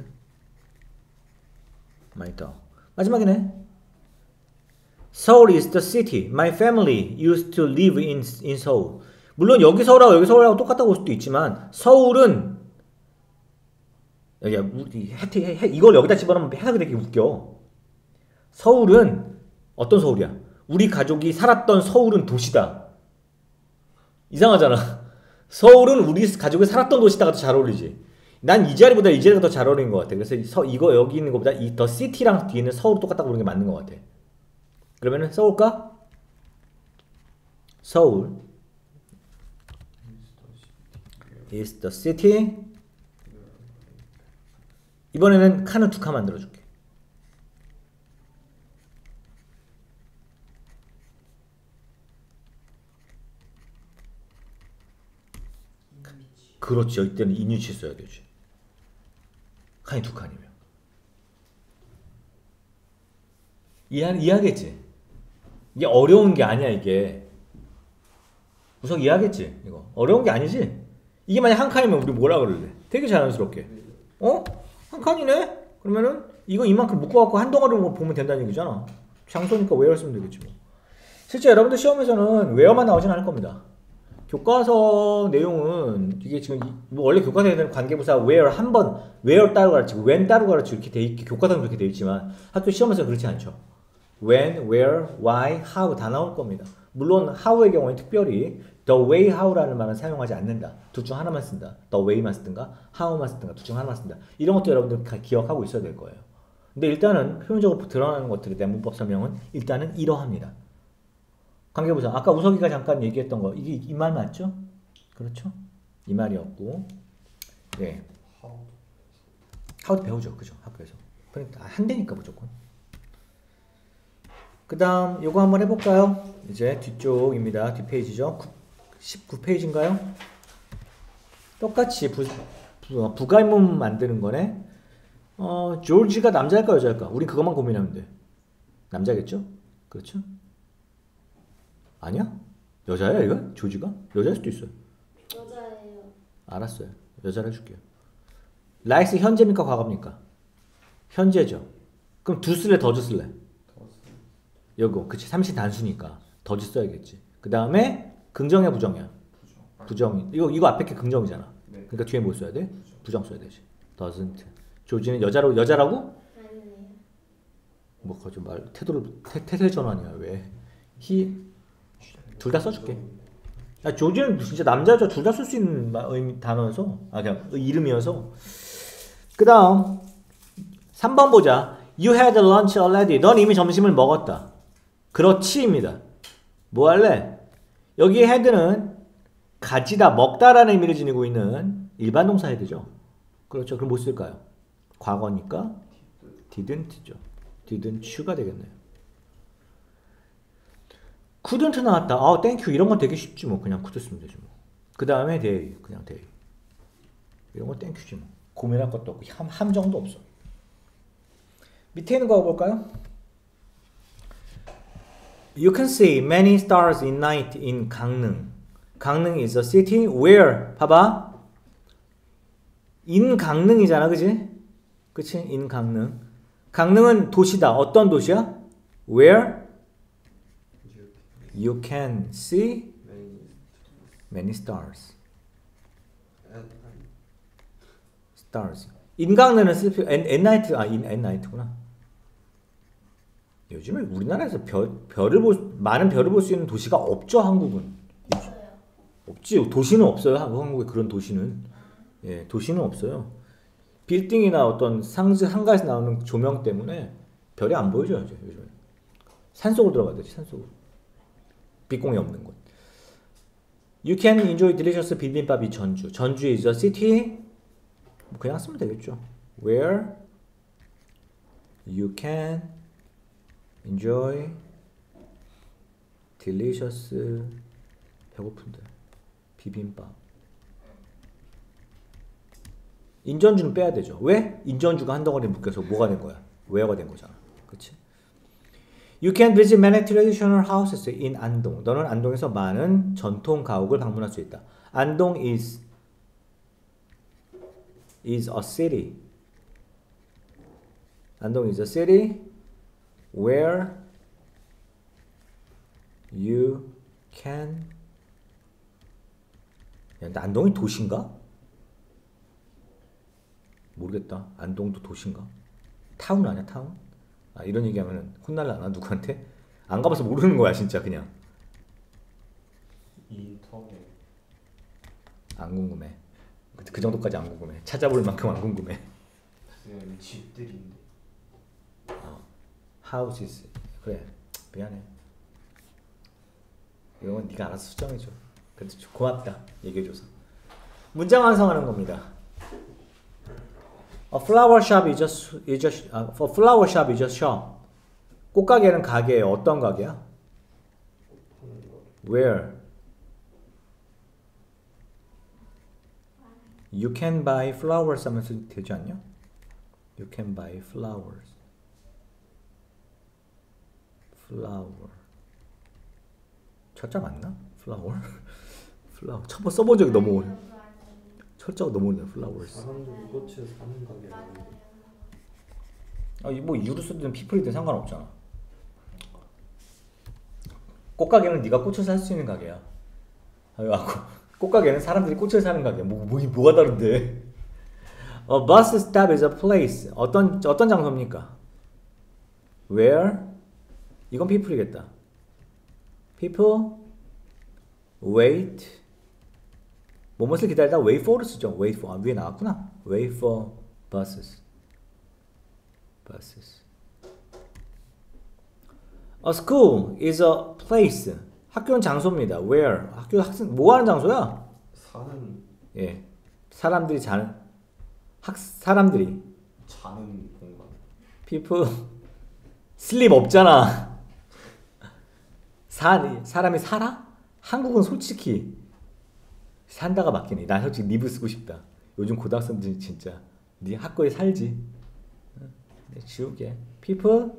my dog. 마지막이네. Seoul is the city. My family used to live in, in Seoul. 물론 여기 서울하고 여기 서울하고 똑같다고 볼 수도 있지만 서울은 야, 우리 해, 해, 해, 이걸 여기다 집어넣으면 해석이 되게 웃겨. 서울은 어떤 서울이야? 우리 가족이 살았던 서울은 도시다. 이상하잖아. 서울은 우리 가족이 살았던 도시다가 더 잘 어울리지. 난 이 자리보다 이 자리가 더 잘 어울리는 것 같아. 그래서 서, 이거 여기 있는 것보다 이 더 시티랑 뒤에 있는 서울 똑같다고 부르는 게 맞는 것 같아. 그러면은 서울까? 서울 is the city. 이번에는 칸을 두 칸 만들어줄게. 그렇지. 이때는 인유치 써야 되지. 칸이 두 칸이면. 이해, 이해하겠지? 이게 어려운 게 아니야, 이게. 우석 이해하겠지? 이거. 어려운 게 아니지? 이게 만약 한 칸이면 우리 뭐라 그럴래? 되게 자연스럽게. 어? 한 칸이네? 그러면은 이거 이만큼 묶어갖고 한 덩어리로 보면 된다는 얘기잖아. 장소니까 where 쓰면 되겠지 뭐. 실제 여러분들 시험에서는 where만 나오진 않을 겁니다. 교과서 내용은 이게 지금 뭐 원래 교과서에는 관계부사 where 한 번 where 따로 가르치고 when 따로 가르치고 이렇게 돼 있, 교과서는 그렇게 돼 있지만 학교 시험에서 그렇지 않죠. when, where, why, how 다 나올 겁니다. 물론 how의 경우에는 특별히 the way how라는 말은 사용하지 않는다. 둘 중 하나만 쓴다. the way만 쓰든가 how만 쓰든가 둘 중 하나만 쓴다. 이런 것도 여러분들 다 기억하고 있어야 될 거예요. 근데 일단은 표면적으로 드러나는 것들에 대한 문법 설명은 일단은 이러합니다. 관계부사. 아까 우석이가 잠깐 얘기했던 거 이게 이 말 맞죠? 그렇죠? 이 말이었고 네. how도 배우죠. 그죠? 학교에서. 그러니까 한대니까 무조건. 그 다음 요거 한번 해볼까요? 이제 뒤쪽입니다. 뒷페이지죠. 십구 페이지인가요? 똑같이 부, 부, 부가임문 만드는 거네. 어, 조지가 남자일까 여자일까? 우린 그것만 고민하면 돼. 남자겠죠? 그렇죠? 아니야? 여자야 이거? 조지가? 여자일 수도 있어요. 여자예요. 알았어요. 여자를 해줄게요. likes 현재입니까 과거입니까? 현재죠. 그럼 두 쓸래 더즈 쓸래? 여거 그치 삼신 단수니까 더즈 써야겠지. 그 다음에 긍정이야 부정이야? 부정. 이거 이거 앞에 게 긍정이잖아. 네. 그러니까 뒤에 뭐 써야 돼? 부정 써야 되지. doesn't. 조지는 여자로 여자라고? 아니에요. 뭐 거저 말 태도를 태, 태세 전환이야 왜? he 둘 다 써줄게. 야, 조지는 진짜 남자 여자 둘 다 쓸 수 있는 의미 단어여서 아 그냥 이름이어서. 그 다음 삼 번 보자. You had lunch already. 넌 이미 점심을 먹었다. 그렇지입니다. 뭐 할래? 여기 had는 가지다 먹다라는 의미를 지니고 있는 일반 동사 had죠. 그렇죠. 그럼 뭐 쓸까요? 과거니까 didn't죠. didn't가 되겠네요. couldn't 나왔다. 아, thank you. 이런 건 되게 쉽지 뭐. 그냥 could 쓰면 되지 뭐. 그 다음에 they. 그냥 they. 이런 건 thank you지 뭐. 고민할 것도 없고 함, 함정도 없어. 밑에 있는 거 볼까요? You can see many stars in night in 강릉. 강릉 is a city where 봐봐. in 강릉이잖아, 그지? 그치? in 강릉. 강릉은 도시다. 어떤 도시야? Where you can see many stars. stars. 인강릉은 쓸 필요, at night, 아, in at night구나. 요즘에 우리나라에서 별, 별을 볼, 많은 별을 볼 수 있는 도시가 없죠, 한국은. 없어요. 없지. 도시는 없어요, 한국에 그런 도시는. 예, 도시는 없어요. 빌딩이나 어떤 상지 상가에서 나오는 조명 때문에 별이 안 보여져요, 요즘에. 산속으로 들어가야 되지, 산속으로. 빛공이 없는 곳. You can enjoy delicious 비빔밥이 전주. 전주 is a city. 그냥 쓰면 되겠죠. Where you can enjoy delicious 배고픈데 비빔밥. 인전주는 빼야 되죠. 왜? 인전주가 한 덩어리 묶여서 뭐가 된 거야? where가 된 거잖아. 그치? You can visit many traditional houses in 안동. 너는 안동에서 많은 전통 가옥을 방문할 수 있다. 안동 is is a city. 안동 is a city where you can. 야, 근데 안동이 도시인가? 모르겠다. 안동도 도시인가? 타운 아니야 타운? 아 이런 얘기하면 혼날라나 누구한테? 안 가봐서 모르는 거야 진짜 그냥. 인터넷. 안 궁금해. 그, 그 정도까지 안 궁금해. 찾아볼 만큼 안 궁금해. 그냥 집들인데. houses. 그래 미안해. 이런 건 네가 알아서 수정해줘. 근데 고맙다 얘기해줘서. 문장 완성하는 겁니다. A flower shop is just, is just uh, a flower shop is just shop. 꽃가게는 가게예요. 어떤 가게야? Where? You can buy flowers 하면서 되지 않냐? You can buy flowers. flower. 철자 맞나? flower? flower. 처음 써본 적이 너무 오래. 철자가 너무 오래. flowers. 사람들이 꽃을 사는 가게 아닌데. 아, 뭐 유로 쓰든 피플이든 상관없잖아. 꽃가게는 네가 꽃을 살 수 있는 가게야. 아, 꽃가게는 사람들이 꽃을 사는 가게야. 뭐, 뭐 뭐가 다른데? A bus stop is a place. 어떤 어떤 장소입니까? Where? 이건 people이겠다. People wait. 뭐뭇을 기다리다 wait for를 쓰죠. wait for. 아, 위에 나왔구나. wait for buses. buses. A school is a place. 학교는 장소입니다. Where? 학교 학생 뭐 하는 장소야? 사는. 예, 사람들이 자는 학 사람들이 자는 공간. people sleep 없잖아. 사 사람이 살아? 한국은 솔직히 산다가 맞긴 해. 나 솔직히 live 쓰고 싶다. 요즘 고등학생들이 진짜 네 학교에 살지. 네, 지우개. people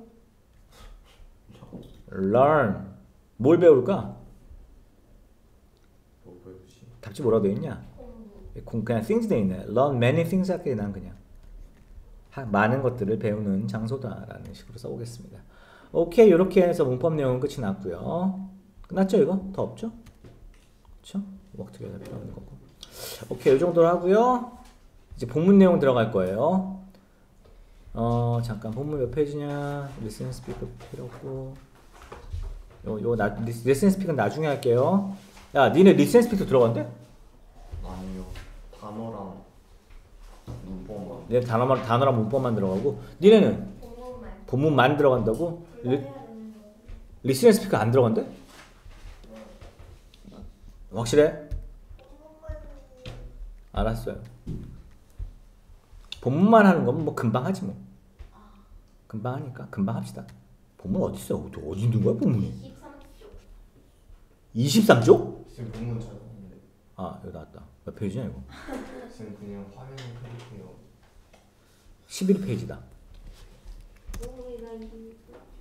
learn. 뭘 배울까? 뭐 배우지? 답지 뭐라고 되어 있냐? 공부. 그냥 things 돼 있네. learn many things 할게 난 그냥 하, 많은 것들을 배우는 장소다라는 식으로 써보겠습니다. 오케이 이렇게 해서 문법 내용은 끝이 났고요. 끝났죠 이거? 더 없죠? 그렇죠? 워크투게더 필요 없는 거고. 오케이 이 정도로 하고요. 이제 본문 내용 들어갈 거예요. 어 잠깐 본문 몇 페이지냐? 리슨 스피커 필요 없고 요 요 나 리슨 스피커는 나중에 할게요. 야 니네 리슨 스피커 들어간대? 아니요. 단어랑 문법만. 내 단어만 단어랑 문법만 들어가고 니네는 공부만. 본문만 들어간다고? 리, 불러야 되는 거. 리슨 스피커 안 들어간대? 확실해? 알았어요. 본문만 하는 건 뭐 금방 하지 뭐. 금방 하니까 금방 합시다. 본문 어디 있어? 어디 어디 있는 거야 본문이? 이십삼 쪽. 이십삼 쪽? 지금 본문 잘 봤는데. 아 여기 나왔다. 몇 페이지냐 이거? 지금 그냥 화면 클릭해요. 십일 페이지다. 우리가 이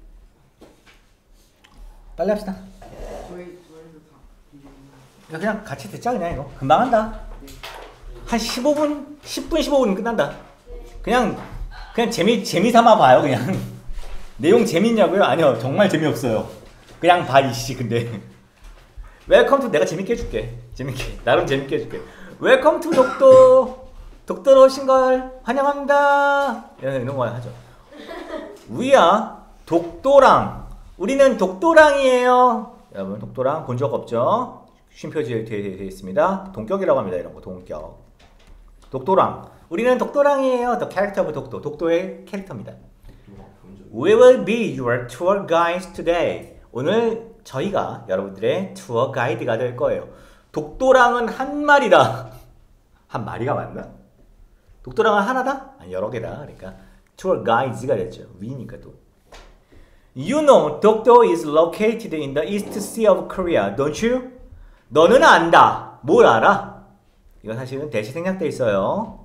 빨리 합시다. 저희 저희도 다 이거 그냥 같이 듣자 그냥 이거. 금방 한다. 한 십오 분, 십 분, 십오 분은 끝난다. 그냥 그냥 재미 재미 삼아 봐요 그냥. 내용 재밌냐고요? 아니요 정말 재미없어요. 그냥 봐 이씨. 근데 웰컴 투 내가 재밌게 해줄게. 재밌게 나름 재밌게 해줄게. 웰컴 투 독도. 독도로 오신 걸 환영합니다. 이런 이런 거 하죠. 우리야 독도랑 우리는 독도랑이에요. 여러분 독도랑 본 적 없죠? 쉼표지에 되어 있습니다. 동격이라고 합니다. 이런 거 동격. 독도랑 우리는 독도랑이에요. The character of 독도. 독도의 캐릭터입니다. 누가 본 적. We will be your tour guides today. 오늘 저희가 여러분들의 투어 가이드가 될 거예요. 독도랑은 한 마리다. 한 마리가 맞나? 독도랑은 하나다? 아니 여러 개다. 그러니까 tour guides가 됐죠. 위니까 또. You know, Dokdo is located in the East Sea of Korea, don't you? 너는 안다. 뭘 알아? 이거 사실은 대시 생략돼 있어요.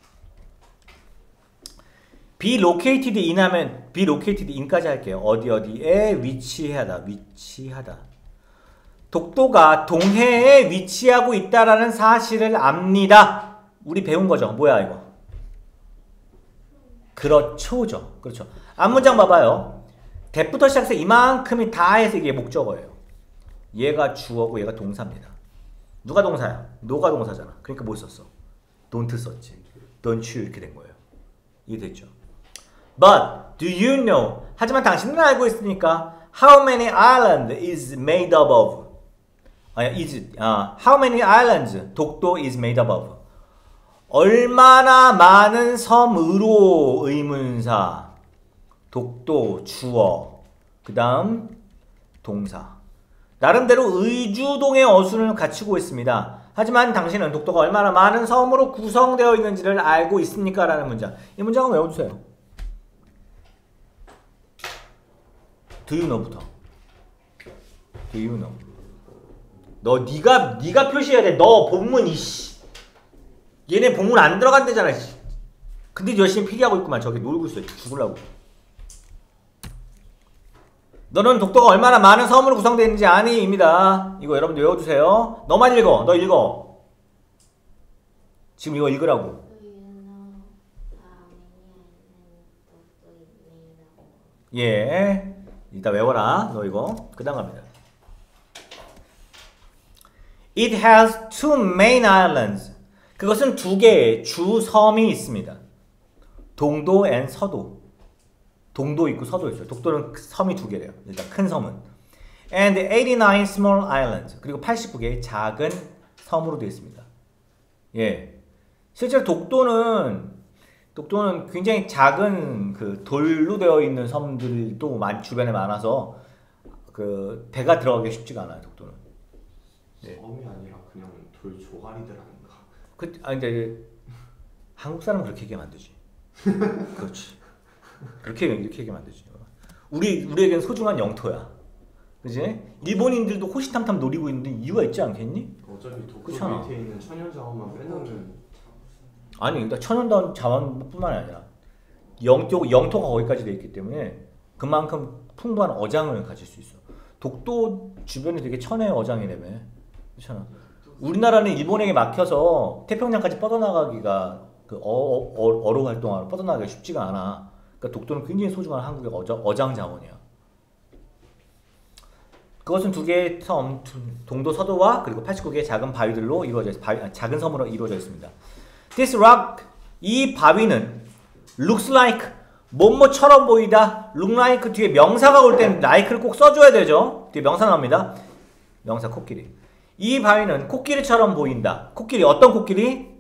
be located in 하면 be located in까지 할게요. 어디 어디에 위치하다. 위치하다. 독도가 동해에 위치하고 있다라는 사실을 압니다. 우리 배운 거죠. 뭐야 이거? 그렇죠죠. 그렇죠. 앞문장 봐봐요. 대부터 시작해서 이만큼이 다 해서 이게 목적어예요. 얘가 주어고 얘가 동사입니다. 누가 동사야? 너가 동사잖아. 그러니까 뭐 썼어? don't 썼지. don't you 이렇게 된 거예요. 이해됐죠? But do you know? 하지만 당신은 알고 있으니까 how many islands is made up of? 아, is uh, how many islands 독도 is made up of? 얼마나 많은 섬으로 의문사 독도 주어 그 다음 동사 나름대로 의주동의 어순을 갖추고 있습니다. 하지만 당신은 독도가 얼마나 많은 섬으로 구성되어 있는지를 알고 있습니까? 라는 문장. 이 문장은 외워주세요. Do you know부터. Do you know? 너 네가 네가 표시해야 돼. 너 본문 이씨. 얘네 본문 안 들어간대잖아. 근데 열심히 필기하고 있구만. 저기 놀고 있어. 죽으려고. 너는 독도가 얼마나 많은 섬으로 구성되어 있는지 아니? 입니다. 이거 여러분들 외워주세요. 너만 읽어. 너 읽어. 지금 이거 읽으라고. 예. 이따 외워라. 너 이거. 그 다음 갑니다. It has two main islands. 그것은 두 개의 주섬이 있습니다. 동도 and 서도. 동도 있고 서도 있어요. 독도는 섬이 두 개래요. 일단 큰 섬은. And eighty-nine small islands. 그리고 팔십구 개의 작은 섬으로 되어 있습니다. 예. 실제로 독도는 독도는 굉장히 작은 그 돌로 되어 있는 섬들도 많이 주변에 많아서 그 배가 들어가기 쉽지가 않아요. 독도는. 네. 섬이 아니라 그냥 돌 조가리들 아닌가? 그, 아 근데 한국 사람은 그렇게 얘기하면 안 되지. 그렇지. 그렇게 이렇게 얘기하면 안 되지. 우리 우리에겐 소중한 영토야. 그지? 일본인들도 호시탐탐 노리고 있는데 이유가 있지 않겠니? 어차피 독도 그렇잖아. 밑에 있는 천연 자원만 빼놓으면 아니, 그러니까 천연 자원뿐만 아니라 영토 영토가 거기까지 돼 있기 때문에 그만큼 풍부한 어장을 가질 수 있어. 독도 주변이 되게 천혜의 어장이라며. 그렇잖아. 우리나라는 일본에게 막혀서 태평양까지 뻗어나가기가 그 어, 어, 어로 활동하러 뻗어나가기가 쉽지가 않아. 그러니까 독도는 굉장히 소중한 한국의 어장, 어장 자원이야. 그것은 두 개의 섬, 동도 서도와 그리고 팔십구 개의 작은 바위들로 이루어져 있, 바위, 작은 섬으로 이루어져 있습니다. This rock, 이 바위는 looks like, 뭐뭐처럼 보이다. look like 뒤에 명사가 올 때는 like를 꼭 써줘야 되죠. 뒤에 명사 나옵니다. 명사 코끼리. 이 바위는 코끼리처럼 보인다. 코끼리, 어떤 코끼리?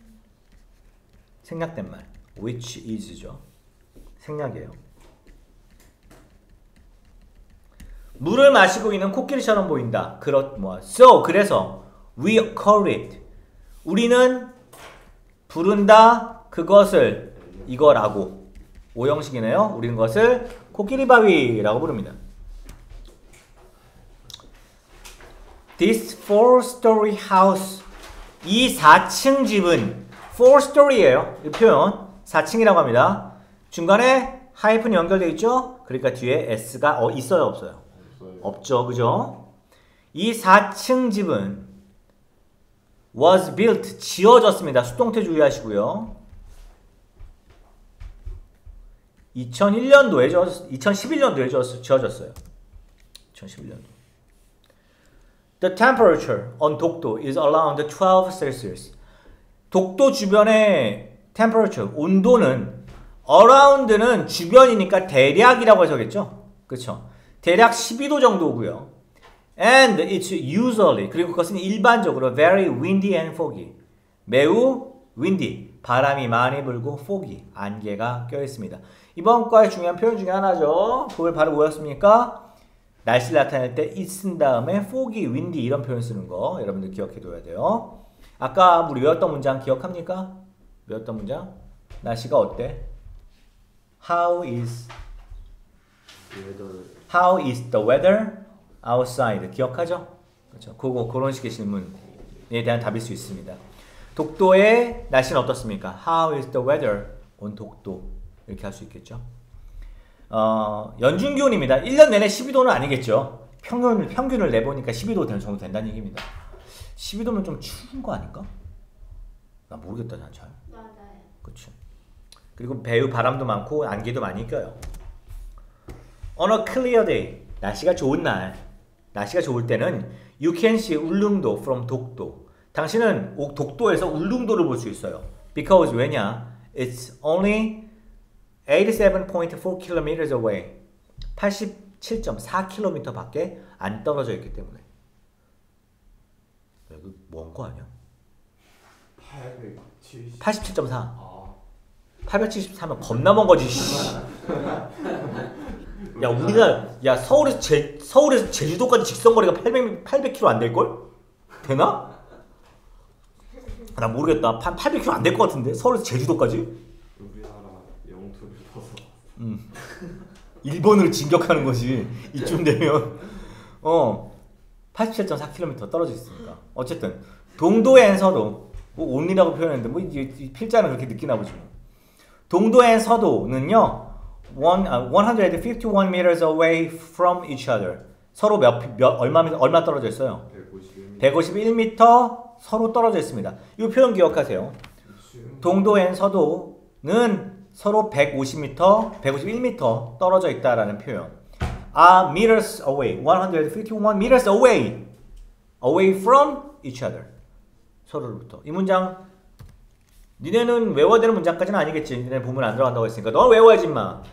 생략된 말. which is죠. 생략이에요. 물을 마시고 있는 코끼리처럼 보인다. 그렇 뭐 so 그래서 we call it. 우리는 부른다 그것을 이거라고. 오형식이네요. 우리는 것을 코끼리 바위라고 부릅니다. This four-story house. 이 사 층 집은 four-story예요. 이 표현 사 층이라고 합니다. 중간에 하이픈이 연결되어 있죠? 그러니까 뒤에 s가 어, 있어요, 없어요? 없어요. 없죠, 그죠? 이 사 층 집은 was built, 지어졌습니다. 수동태 주의하시고요. 이천일 년도에 이천십일 년도에 지어졌어요. 이천십일 년도. The temperature on 독도 is around twelve Celsius. 독도 주변의 temperature, 온도는 around는 주변이니까 대략이라고 해서겠죠? 그렇죠? 대략 십이 도 정도고요. And it's usually, 그리고 그것은 일반적으로 very windy and foggy. 매우 windy, 바람이 많이 불고 foggy, 안개가 껴있습니다. 이번 과의 중요한 표현 중에 하나죠. 그걸 바로 뭐였습니까? 날씨를 나타낼 때 it 쓴 다음에 foggy, windy 이런 표현 쓰는 거 여러분들 기억해둬야 돼요. 아까 우리 외웠던 문장 기억합니까? 외웠던 문장? 날씨가 어때? How is How is the weather outside? 기억하죠? 그렇죠. 그거 그런 식의 질문에 대한 답일 수 있습니다. 독도의 날씨는 어떻습니까? How is the weather on 독도? 이렇게 할 수 있겠죠. 어, 연중 기온입니다. 일 년 내내 십이 도는 아니겠죠. 평균을 평균을 내보니까 십이 도 정도 된다는 얘기입니다. 십이 도면 좀 추운 거 아닐까? 나 모르겠다, 난 잘. 맞아요. 그렇죠. 그리고 배우 바람도 많고 안개도 많이 껴요. On a clear day, 날씨가 좋은 날, 날씨가 좋을 때는 you can see 울릉도 from 독도. 당신은 독도에서 울릉도를 볼 수 있어요. Because 왜냐? It's only eighty-seven point four kilometers away. 팔십칠 점 사 킬로미터 밖에 안 떨어져 있기 때문에. 이거 먼 거 아니야? 팔백칠십. 팔십칠 점 사. 아, 팔백칠십사면 겁나 먼 거지. 씨. 야, 우리가 야 서울에서 제 서울에서 제주도까지 직선 거리가 팔백 팔백 킬로미터 안 될 걸? 되나? 나 모르겠다. 한 팔백 킬로미터 안 될 것 같은데. 서울에서 제주도까지? 우리나라 영토를 벗어. 음. 일본을 진격하는 거지. 이쯤 되면 어 팔십칠 점 사 킬로미터 떨어져 있으니까. 어쨌든 동도엔 서도 뭐 온리라고 표현했는데 뭐 이 필자는 그렇게 느끼나 보지 뭐. 동도엔 서도는요. one, uh, one hundred fifty-one meters away from each other. 서로 몇, 몇 얼마 얼마 떨어져 있어요? 백오십일. 백오십일 미터 서로 떨어져 있습니다. 이 표현 기억하세요. 동도엔 서도는 서로 백오십 미터, 백오십일 미터 떨어져 있다라는 표현. are meters away. one hundred fifty-one meters away. away from each other. 서로로부터. 이 문장 니네는 외워야 되는 문장까지는 아니겠지. 니네 보면 안 들어간다고 했으니까 넌 외워야지 마.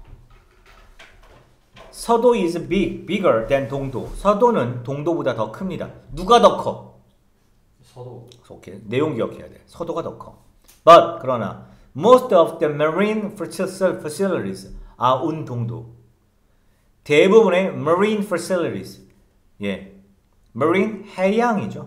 서도 is big, bigger than 동도. 서도는 동도보다 더 큽니다. 누가 더 커? 서도. 오케이. 내용 기억해야 돼. 서도가 더 커. But 그러나 most of the marine facilities are on 동도. 대부분의 marine facilities, 예, marine 해양이죠.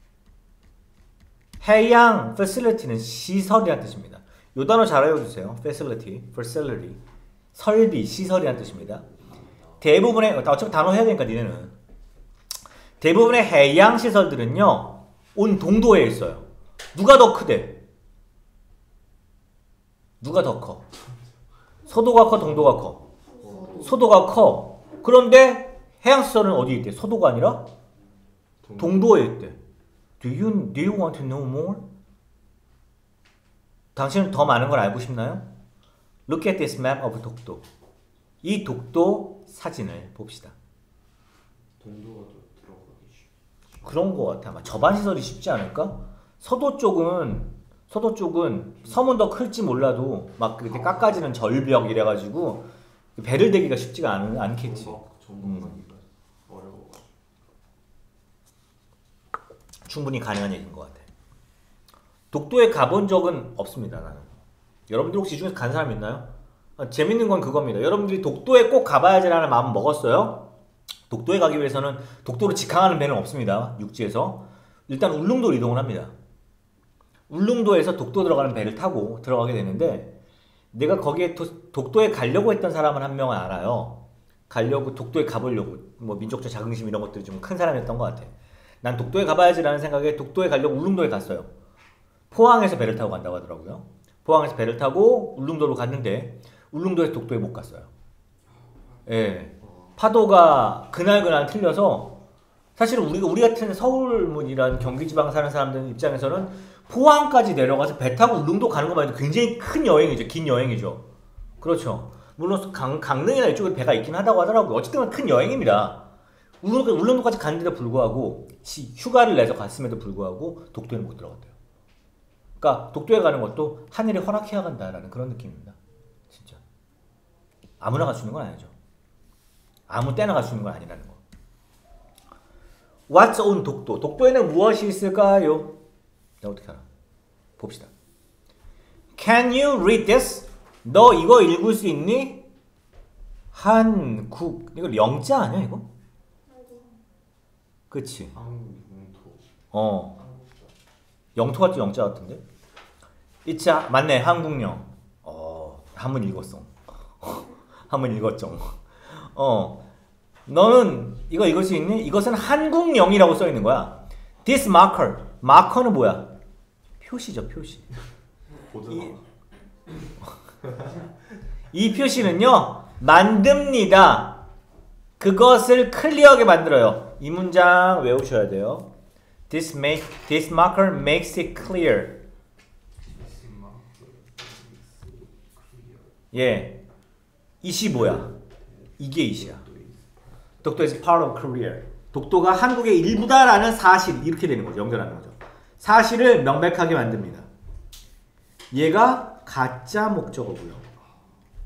해양 facility는 시설이란 뜻입니다. 이 단어 잘 외워주세요. facility, facility, 설비, 시설이란 뜻입니다. 대부분의 어차피 단어 해야 되니까 니네는 대부분의 해양 시설들은요 온 동도에 있어요. 누가 더 크대? 누가 더 커? 서도가 커, 동도가 커? 서도가 커. 그런데 해양 시설은 어디 있대? 서도가 아니라 동도에 있대. Do you, do you want to know more? 당신은 더 많은 걸 알고 싶나요? Look at this map of 독도. 이 독도 사진을 봅시다. 동도가 더 들어가기 쉽. 그런 거 같아. 아마 저반 시설이 쉽지 않을까? 서도 쪽은 서도 쪽은 섬은 더 클지 몰라도 막 그렇게 깎아지는 절벽 이래가지고 배를 대기가 쉽지가 않, 않겠지. 전복하기가 어려워가지고. 충분히 가능한 얘기인 것 같아. 독도에 가본 적은 없습니다. 나는. 여러분들 혹시 이 중에서 간 사람 있나요? 아, 재밌는 건 그겁니다. 여러분들이 독도에 꼭 가봐야지라는 마음 먹었어요? 독도에 가기 위해서는 독도로 직항하는 배는 없습니다. 육지에서. 일단 울릉도로 이동을 합니다. 울릉도에서 독도 들어가는 배를 타고 들어가게 되는데 내가 거기에 도, 독도에 가려고 했던 사람은 한 명은 알아요. 가려고 독도에 가보려고 뭐 민족적 자긍심 이런 것들이 좀 큰 사람이었던 것 같아. 난 독도에 가봐야지라는 생각에 독도에 가려고 울릉도에 갔어요. 포항에서 배를 타고 간다고 하더라고요. 포항에서 배를 타고 울릉도로 갔는데 울릉도에서 독도에 못 갔어요. 예. 파도가 그날그날 틀려서 사실은 우리가 우리 같은 서울 뭐 이런 경기 지방 사는 사람들 입장에서는 포항까지 내려가서 배 타고 울릉도 가는 것만 해도 굉장히 큰 여행이죠. 긴 여행이죠. 그렇죠. 물론 강, 강릉이나 이쪽에 배가 있긴 하다고 하더라고요. 어쨌든 큰 여행입니다. 울릉도, 울릉도까지 갔는데도 불구하고 휴가를 내서 갔음에도 불구하고 독도에는 못 들어갔대요. 그러니까 독도에 가는 것도 하늘이 허락해야 간다라는 그런 느낌입니다. 진짜. 아무나 갈 수 있는 건 아니죠. 아무 때나 갈 수 있는 건 아니라는 거. What's on 독도? 독도에는 무엇이 있을까요? 나 어떻게 알아? 봅시다. Can you read this? 너 이거 읽을 수 있니? 한국. 이거 영자 아니야 이거? 그치? 한국 영토. 어. 영토 같지 영자 같은데? 이차 맞네. 한국령. 어. 한번 읽었어. 한번 읽었죠. 어. 너는 이거 읽을 수 있니? 이것은 한국령이라고 써 있는 거야. This marker. 마커는 뭐야? 표시죠, 표시. 이, 이 표시는요, 만듭니다. 그것을 클리어하게 만들어요. 이 문장 외우셔야 돼요. This make this marker makes it clear. 예, 이시 뭐야? 이게 이시야. 독도 is part of Korea. 독도가 한국의 일부다라는 사실 이렇게 되는 거죠. 연결하는 거죠. 사실을 명백하게 만듭니다. 얘가 가짜 목적어고요.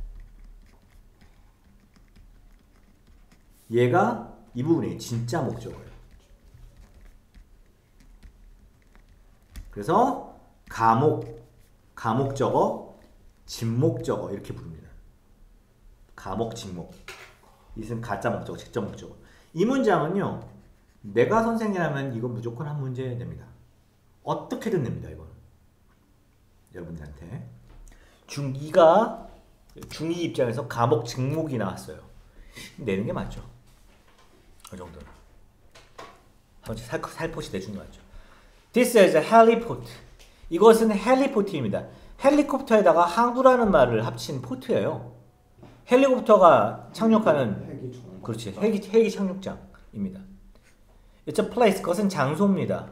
얘가 이 부분이 진짜 목적어예요. 그래서 가목, 가목적어, 진목적어 이렇게 부릅니다. 가목, 진목. 이것은 가짜 목적어, 직접 목적어. 이 문장은요. 내가 선생이라면 이거 무조건 한 문제 됩니다. 어떻게든 됩니다. 이거는. 여러분들한테. 중이가 중이 입장에서 가목, 직목이 나왔어요. 내는 게 맞죠. 그 정도는. 한 살, 살포시 내주는 게 맞죠. This is a heliport. 이것은 헬리포트입니다. 헬리콥터에다가 항구라는 말을 합친 포트예요. 헬리콥터가 착륙하는 핵이 좋은 거. 그렇지 헬기 헬기 착륙장입니다. It's a place. 그것은 장소입니다.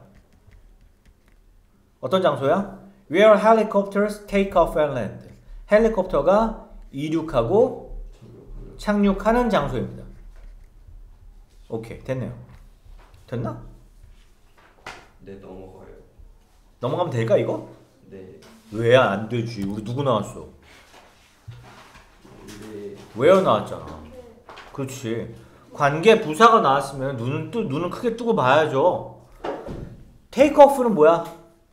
어떤 장소야? Where helicopters take off and land. 헬리콥터가 이륙하고 착륙하는 장소입니다. 오케이 됐네요. 됐나? 네 넘어가요. 넘어가면 될까 이거? 네. 왜 안 되지? 우리 누구 나왔어? 네. where 나왔잖아. 그렇지. 관계 부사가 나왔으면 눈은 뜨 눈은 크게 뜨고 봐야죠. take off는 뭐야?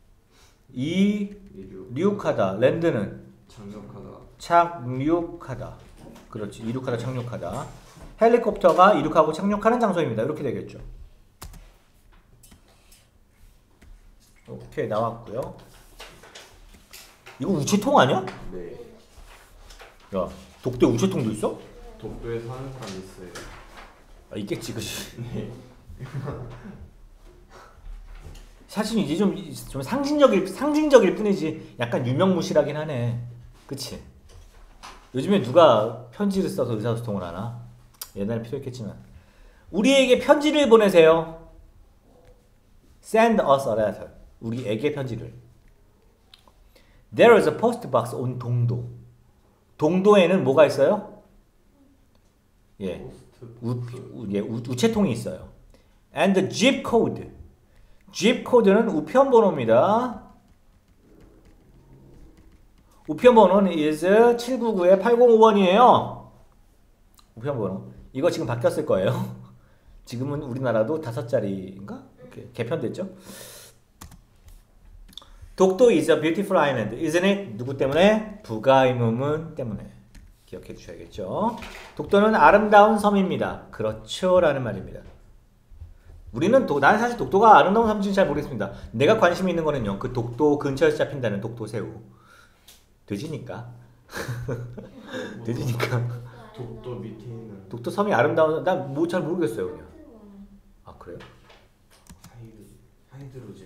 이륙. 이륙하다. 랜드는 착륙하다. 착륙하다. 그렇지. 이륙하다, 착륙하다. 헬리콥터가 이륙하고 착륙하는 장소입니다. 이렇게 되겠죠. 오케이 나왔고요. 이거 우체통 아니야? 네. 야, 독대 우체통도 있어? 독도에 사는 사람이 있어요. 아, 있겠지, 그치? 네. 사실 이제 좀, 좀 상징적일, 상징적일 뿐이지 약간 유명무실하긴 하네. 그치? 요즘에 누가 편지를 써서 의사소통을 하나? 옛날에 필요했겠지만. 우리에게 편지를 보내세요. Send us a letter. 우리에게 편지를. There is a post box on 동도. 동도에는 뭐가 있어요? 예, 우, 우, 예, 우, 우체통이 있어요. And the zip code. zip code는 우편번호입니다. 우편번호는 is 칠구구 팔공오번이에요. 우편번호. 이거 지금 바뀌었을 거예요. 지금은 우리나라도 다섯 자리인가? 이렇게 개편됐죠? 독도 is a beautiful island, isn't it? 누구 때문에? 부가의문문 때문에. 기억해 주셔야겠죠. 독도는 아름다운 섬입니다. 그렇죠 라는 말입니다. 우리는 도, 나는 사실 독도가 아름다운 섬인지 잘 모르겠습니다. 내가 관심 있는 거는요. 그 독도 근처에서 잡힌다는 독도새우. 돼지니까. 돼지니까. 독도 밑에 있는 독도 섬이 아름다운, 난 뭐 잘 모르겠어요 그냥. 아 그래요? 하이드 하이드로젠.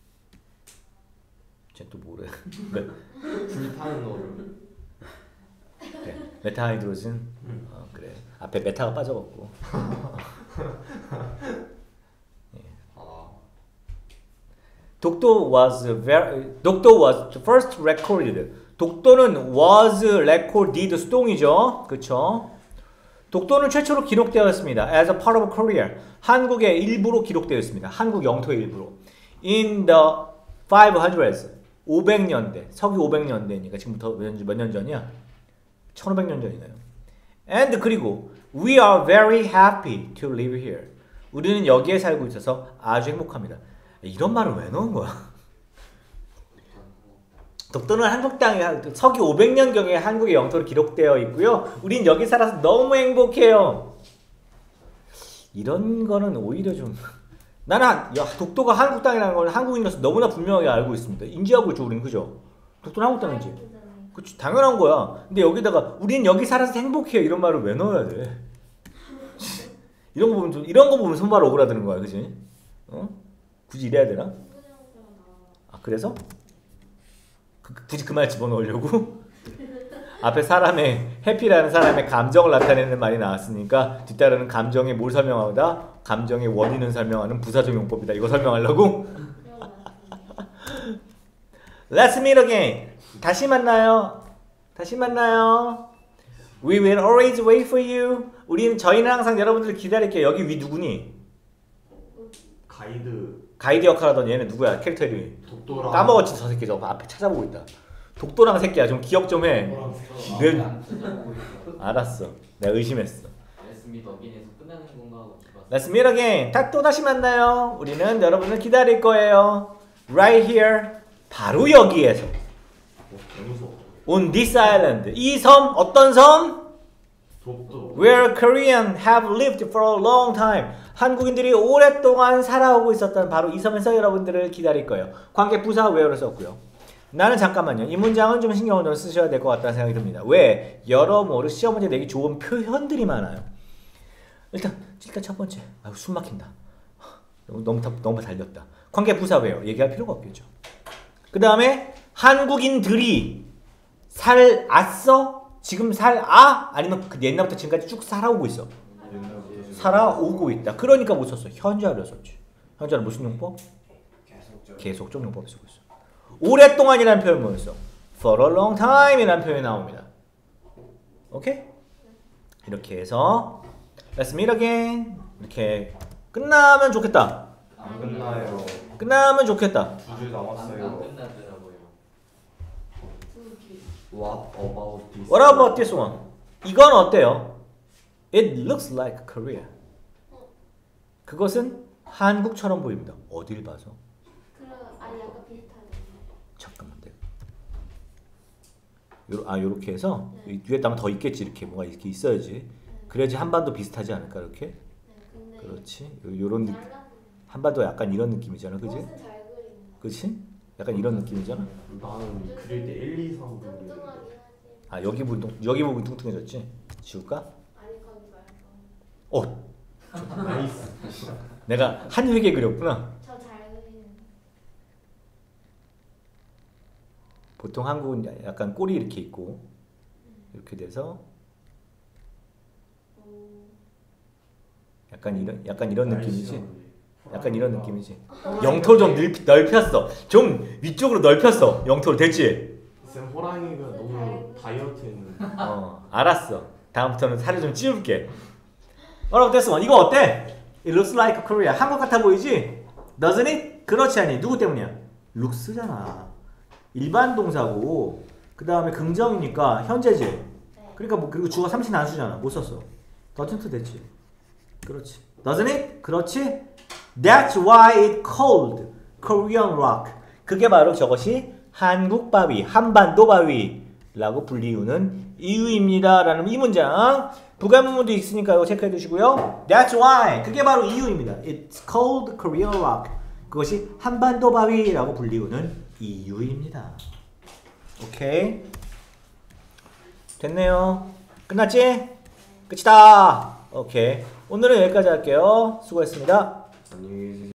쟤 또 뭐래? 네. 불타는 얼음. 네. 메타하이드로젠. 음. 어, 그래. 앞에 메타가 빠져갖고. 아. 독도 was very, 독도 was first recorded. 독도는 was recorded 수동이죠. 그쵸? 독도는 최초로 기록되었습니다. As a part of Korea. 한국의 일부로 기록되었습니다. 한국 영토의 일부로. In the five hundreds. 오백 년대. 서기 오백 년대니까 지금부터 몇 년 전이야? 천오백 년 전이네요. And 그리고 we are very happy to live here. 우리는 여기에 살고 있어서 아주 행복합니다. 이런 말을 왜 넣은 거야? 독도는 한국 땅에 서기 오백 년경에 한국의 영토로 기록되어 있고요. 우린 여기 살아서 너무 행복해요. 이런 거는 오히려 좀 나는 야, 독도가 한국 땅이라는 걸 한국인으로서 너무나 분명하게 알고 있습니다. 인지하고 있죠, 우리는. 그죠? 독도는 한국 땅이지. 그치, 당연한 거야. 근데 여기다가 우린 여기 살아서 행복해요 이런 말을 왜 넣어야 돼? 이런 거 보면 좀 이런 거 보면 손발 오그라드는 거야, 그지? 어? 굳이 이래야 되나? 아 그래서 그, 굳이 그 말 집어넣으려고 앞에 사람의 해피라는 사람의 감정을 나타내는 말이 나왔으니까 뒤따르는 감정에 뭘 설명하다 감정의 원인을 설명하는 부사적용법이다. 이거 설명하려고? Let's meet again. 다시 만나요. 다시 만나요. We will always wait for you. 우리는 저희는 항상 여러분들을 기다릴게요. 여기 위 누구니? 가이드. 가이드 역할하던 얘는 누구야? 캐릭터 이름이. 독도랑. 까먹었지 저 새끼. 저거 앞에 찾아보고 있다. 독도랑 새끼야. 좀 기억 좀 해. 내... 알았어. 내가 의심했어. Let's meet again에서 끝나는 건가 하고 싶었어요. Let's meet again. 다 또 다시 만나요. 우리는 여러분을 기다릴 거예요. Right here. 바로 여기에서. 어, 너무 무서워. On this island. 이 섬 어떤 섬? 독도. Where Korean have lived for a long time. 한국인들이 오랫동안 살아오고 있었던 바로 이 섬에서 여러분들을 기다릴 거예요. 관계 부사 where를 썼고요. 나는 잠깐만요. 이 문장은 좀 신경을 좀 쓰셔야 될 것 같다는 생각이 듭니다. 왜? 여러모로 시험 문제 내기 좋은 표현들이 많아요. 일단 일단 첫 번째. 아유, 숨 막힌다. 너무 너무, 다- 너무 달렸다. 관계 부사 where 얘기할 필요가 없겠죠. 그 다음에 한국인들이 살았어? 지금 살아? 아니면 그 옛날부터 지금까지 쭉 살아오고 있어? 옛날부터 지금 살아오고 있다. 그러니까 못 썼어. 현재를 썼지. 현재는 무슨 용법? 계속적 용법을 쓰고 있어. 오랫동안이라는 표현 뭐였어? For a long time 이라는 표현이 나옵니다. 오케이? 이렇게 해서 Let's meet again. 이렇게 끝나면 좋겠다. 안 끝나요. 끝나면 좋겠다. 두 줄 안, 안 남았어요. 끝나더라고요. What about this? What about this one? 이건 어때요? It looks like Korea. 그것은 한국처럼 보입니다. 어딜 봐서? 그럼 아니 약간 비슷하네. 잠깐만 내가 요, 아 요렇게 해서 이 뒤에 따면 더 있겠지. 이렇게 뭐가 이렇게 있어야지. 그래야지 한반도 비슷하지 않을까 이렇게? 네, 근데 그렇지. 요, 요런 느, 잘랐네. 한반도 약간 이런 느낌이잖아, 그지? 옷은 잘 그리네. 그렇지? 약간 이런 느낌이잖아. 나는 그릴 때 일, 이, 삼 부분. 뚱뚱하긴 하지. 아 여기 부분 여기 부분 뚱뚱해졌지? 지울까? 아니 거기 말고. 어, 나이스. 내가 한 획에 그렸구나. 저 잘 그리는. 보통 한국은 약간 꼬리 이렇게 있고 이렇게 돼서 오. 약간 이런 약간 이런 느낌이지. 날씨가 약간 이런 느낌이지. 영토 좀 넓, 넓혔어. 좀 위쪽으로 넓혔어. 영토로 됐지? 쌤 호랑이가 너무 다이어트 했는데. 어, 알았어. 다음부터는 살을 좀 찌울게. 여러분 됐어. 이거 어때? It looks like Korea. 한국 같아 보이지? Doesn't it? 그렇지 않니? 누구 때문이야? looks잖아. 일반 동사고 그 다음에 긍정이니까 현재지. 네. 그러니까 뭐 그리고 주어 삼시 난수잖아. 못 썼어. doesn't 됐지. 그렇지. Doesn't it? 그렇지. That's why it called Korean rock. 그게 바로 저것이 한국 바위, 한반도 바위라고 불리우는 이유입니다. 라는 이 문장. 부가문문도 있으니까 이거 체크해 두시고요. That's why. 그게 바로 이유입니다. It's called Korean rock. 그것이 한반도 바위라고 불리우는 이유입니다. 오케이. 됐네요. 끝났지? 끝이다. 오케이. 오늘은 여기까지 할게요. 수고했습니다. 안녕히 계세요.